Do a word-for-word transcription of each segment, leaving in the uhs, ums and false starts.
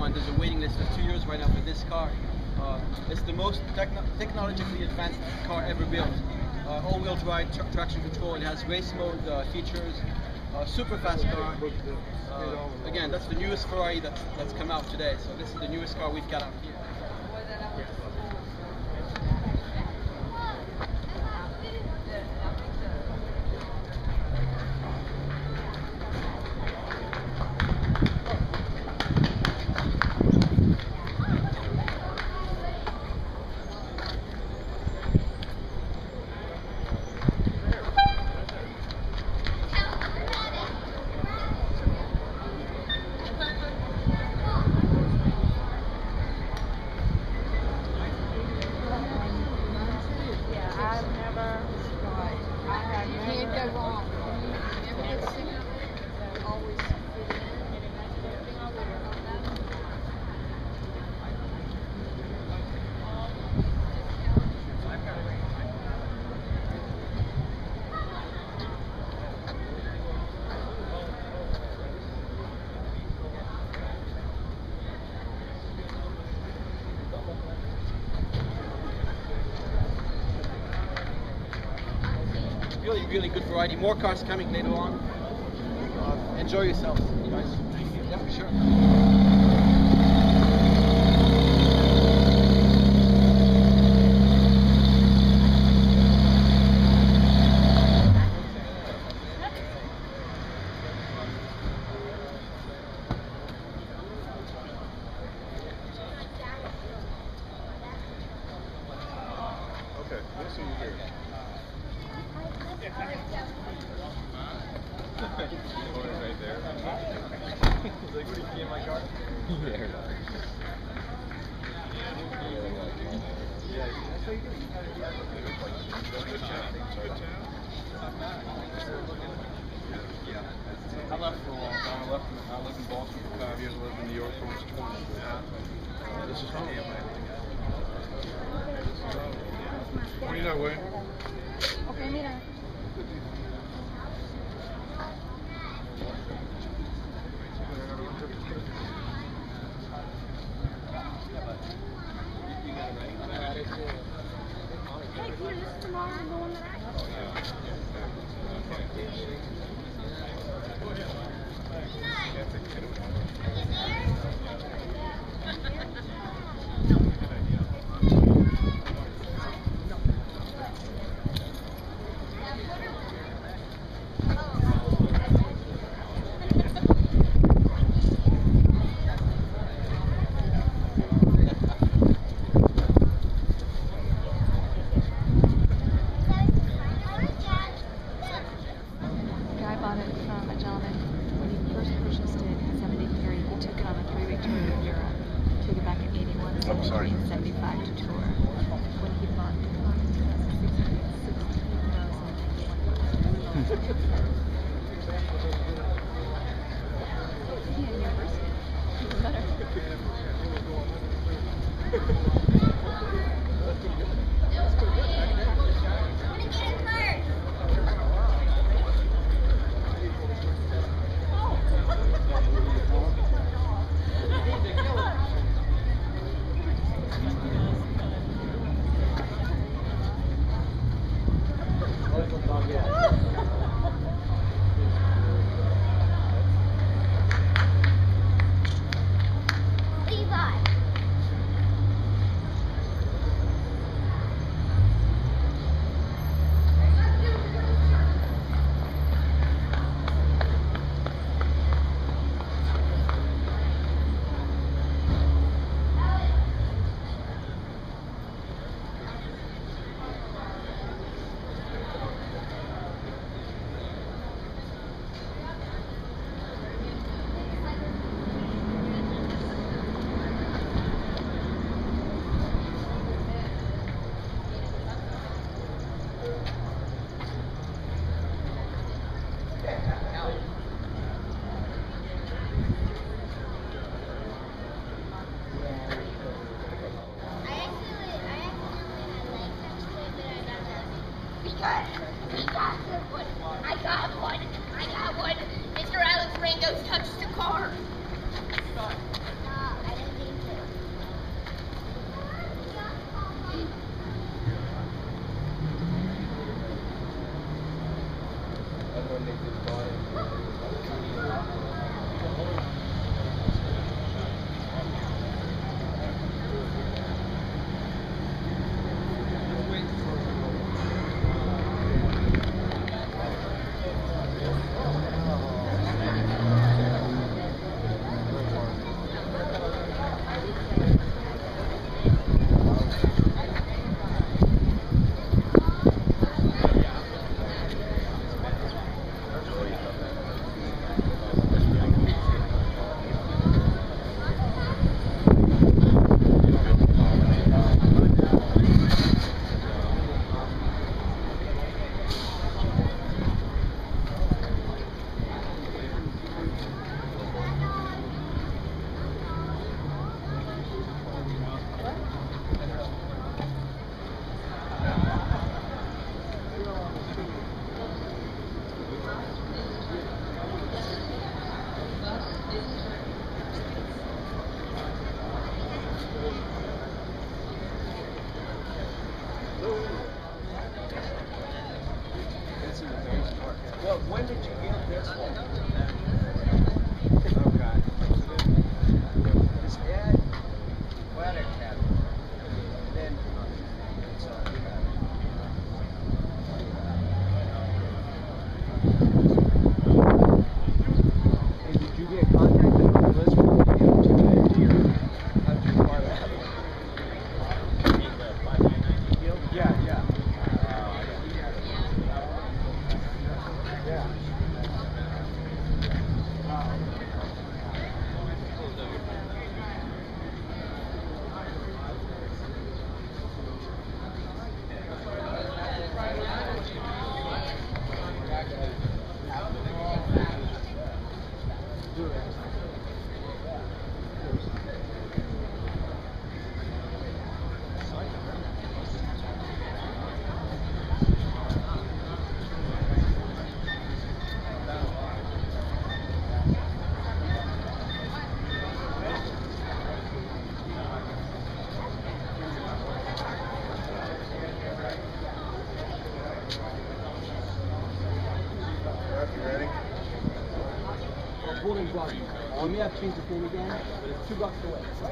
and there's a waiting list of two years right now for this car. Uh, it's the most techno technologically advanced car ever built. Uh, all-wheel drive, tra traction control. It has race mode uh, features. Uh, super fast car. Uh, again, that's the newest Ferrari that's that's come out today. So this is the newest car we've got out here. Really, really good variety. More cars coming later on. Uh, enjoy yourselves, guys. Yeah, for sure. Okay, we'll see you here. Right there. He's like, what do you see in my car? Yeah. Yeah, that's how you do it. Good town. Good town. I left for a long time. I left. I lived in Boston for five years. I lived in New York for almost twenty. Uh, this is home. What do you know, Wayne? Okay, mira. Hey, here, this is the model, the one that I I'm sorry. seventy-five to tour. When he bought the car in twenty sixteen, yeah, university. Even better. We may have changed the theme again, but it's two bucks away. Yeah,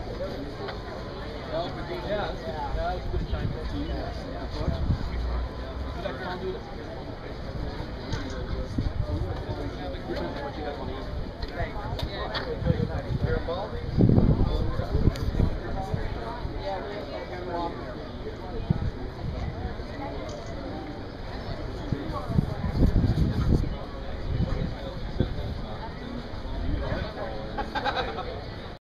that's good. Yeah, that's good time for you. Yeah. Would you like to do this? What you guys want to eat?